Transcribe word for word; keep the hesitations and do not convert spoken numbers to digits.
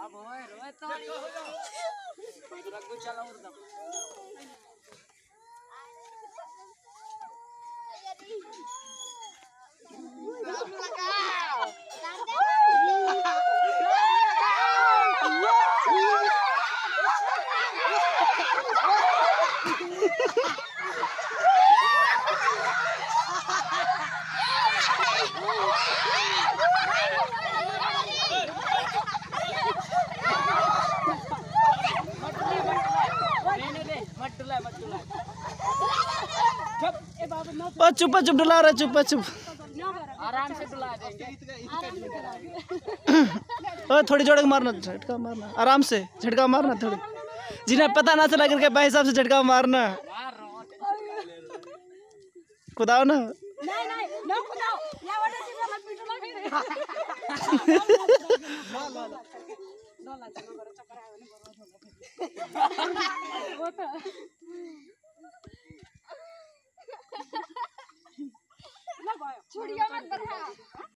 अब होए रोए तो रघु चला उड़ दम चुप चुप डुला रहा चुप चुप आराम से डुला देंगे। ओ थोड़ी जोड़ के मारना झटका मारना आराम से झटका मारना थोड़ी जिन्हें पता ना चला करके भाई साहब से झटका मारना खुदाओ ना नहीं नहीं नो खुदाओ या वाला सीधा मत पीटो ना डोला चलो करो चक्कर आवे नहीं वो तो ना भाई छुड़िया मत बढ़ा।